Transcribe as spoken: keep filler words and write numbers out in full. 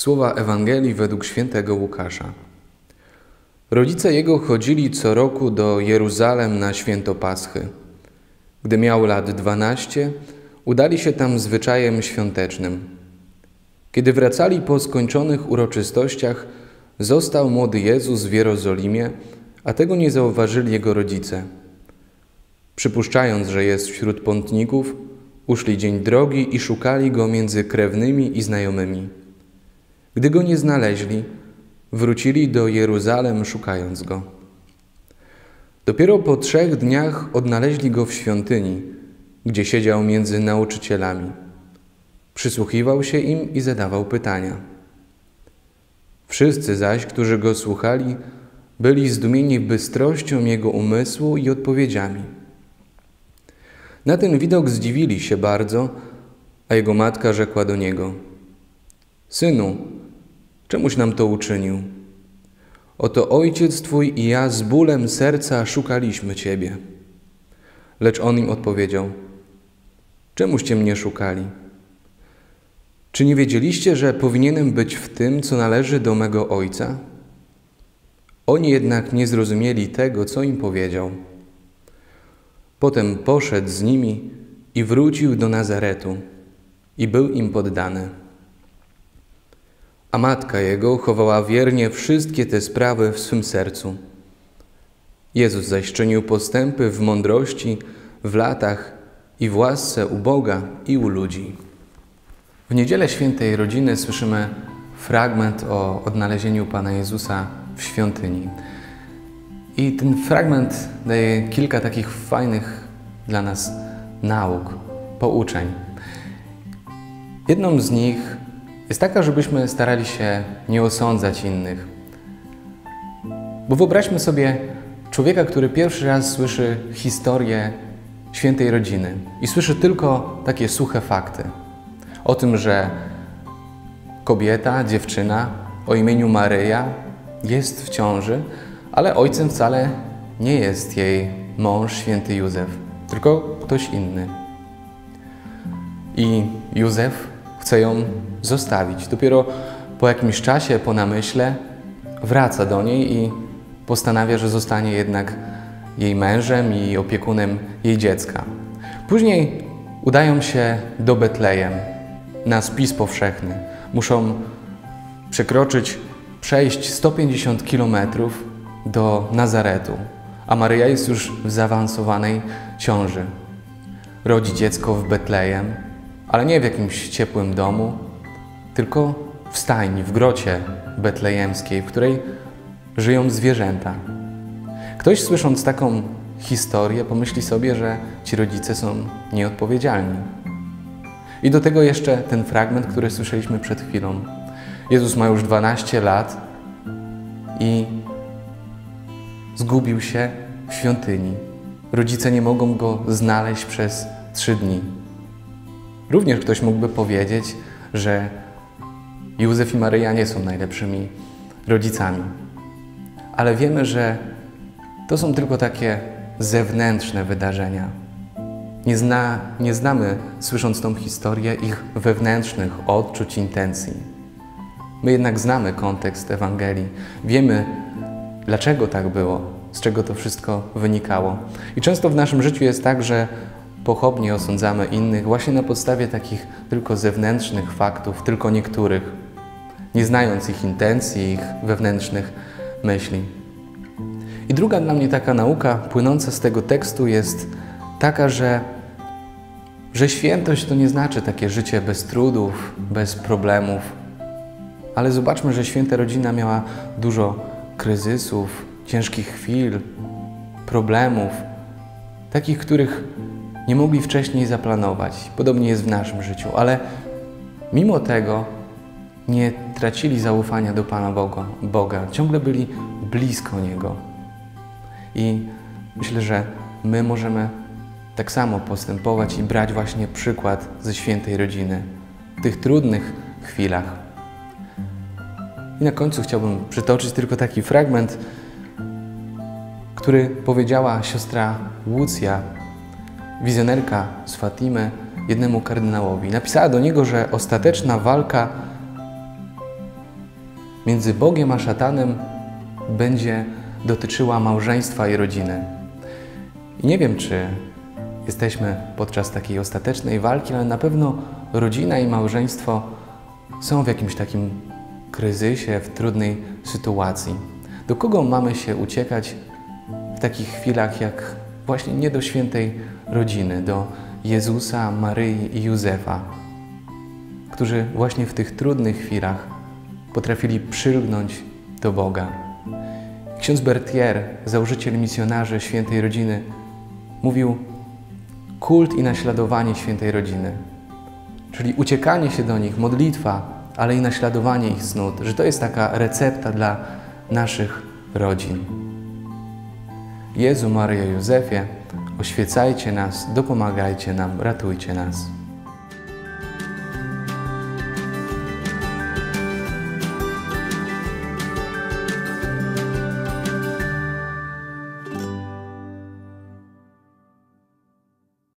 Słowa Ewangelii według świętego Łukasza. Rodzice jego chodzili co roku do Jeruzalem na święto Paschy. Gdy miał lat dwanaście, udali się tam zwyczajem świątecznym. Kiedy wracali po skończonych uroczystościach, został młody Jezus w Jerozolimie, a tego nie zauważyli jego rodzice. Przypuszczając, że jest wśród pątników, uszli dzień drogi i szukali go między krewnymi i znajomymi. Gdy go nie znaleźli, wrócili do Jeruzalem, szukając go. Dopiero po trzech dniach odnaleźli go w świątyni, gdzie siedział między nauczycielami. Przysłuchiwał się im i zadawał pytania. Wszyscy zaś, którzy go słuchali, byli zdumieni bystrością jego umysłu i odpowiedziami. Na ten widok zdziwili się bardzo, a jego matka rzekła do niego: Synu, czemuś nam to uczynił? Oto ojciec twój i ja z bólem serca szukaliśmy ciebie. Lecz on im odpowiedział: Czemuście mnie szukali? Czy nie wiedzieliście, że powinienem być w tym, co należy do mego ojca? Oni jednak nie zrozumieli tego, co im powiedział. Potem poszedł z nimi i wrócił do Nazaretu i był im poddany. A matka jego chowała wiernie wszystkie te sprawy w swym sercu. Jezus zaś czynił postępy w mądrości, w latach i w łasce u Boga i u ludzi. W Niedzielę Świętej Rodziny słyszymy fragment o odnalezieniu Pana Jezusa w świątyni. I ten fragment daje kilka takich fajnych dla nas nauk, pouczeń. Jedną z nich jest taka, żebyśmy starali się nie osądzać innych. Bo wyobraźmy sobie człowieka, który pierwszy raz słyszy historię Świętej Rodziny i słyszy tylko takie suche fakty o tym, że kobieta, dziewczyna o imieniu Maryja jest w ciąży, ale ojcem wcale nie jest jej mąż, święty Józef, tylko ktoś inny. I Józef chce ją zostawić. Dopiero po jakimś czasie, po namyśle, wraca do niej i postanawia, że zostanie jednak jej mężem i opiekunem jej dziecka. Później udają się do Betlejem na spis powszechny. Muszą przekroczyć, przejść sto pięćdziesiąt kilometrów do Nazaretu, a Maryja jest już w zaawansowanej ciąży. Rodzi dziecko w Betlejem, ale nie w jakimś ciepłym domu, tylko w stajni, w grocie betlejemskiej, w której żyją zwierzęta. Ktoś, słysząc taką historię, pomyśli sobie, że ci rodzice są nieodpowiedzialni. I do tego jeszcze ten fragment, który słyszeliśmy przed chwilą. Jezus ma już dwanaście lat i zgubił się w świątyni. Rodzice nie mogą go znaleźć przez trzy dni. Również ktoś mógłby powiedzieć, że Józef i Maryja nie są najlepszymi rodzicami. Ale wiemy, że to są tylko takie zewnętrzne wydarzenia. Nie, zna, nie znamy, słysząc tą historię, ich wewnętrznych odczuć, intencji. My jednak znamy kontekst Ewangelii. Wiemy, dlaczego tak było, z czego to wszystko wynikało. I często w naszym życiu jest tak, że pochopnie osądzamy innych właśnie na podstawie takich tylko zewnętrznych faktów, tylko niektórych, nie znając ich intencji, ich wewnętrznych myśli. I druga dla mnie taka nauka płynąca z tego tekstu jest taka, że, że świętość to nie znaczy takie życie bez trudów, bez problemów, ale zobaczmy, że święta rodzina miała dużo kryzysów, ciężkich chwil, problemów, takich, których nie mogli wcześniej zaplanować. Podobnie jest w naszym życiu, ale mimo tego nie tracili zaufania do Pana Boga, Boga. Ciągle byli blisko Niego. I myślę, że my możemy tak samo postępować i brać właśnie przykład ze świętej rodziny w tych trudnych chwilach. I na końcu chciałbym przytoczyć tylko taki fragment, który powiedziała siostra Łucja, wizjonerka z Fatimy, jednemu kardynałowi. Napisała do niego, że ostateczna walka między Bogiem a szatanem będzie dotyczyła małżeństwa i rodziny. I nie wiem, czy jesteśmy podczas takiej ostatecznej walki, ale na pewno rodzina i małżeństwo są w jakimś takim kryzysie, w trudnej sytuacji. Do kogo mamy się uciekać w takich chwilach jak właśnie nie do świętej rodziny, do Jezusa, Maryi i Józefa, którzy właśnie w tych trudnych chwilach potrafili przylgnąć do Boga. Ksiądz Berthier, założyciel misjonarzy świętej rodziny, mówił: kult i naśladowanie świętej rodziny, czyli uciekanie się do nich, modlitwa, ale i naśladowanie ich cnót, że to jest taka recepta dla naszych rodzin. Jezu, Maryjo, Józefie, oświecajcie nas, dopomagajcie nam, ratujcie nas.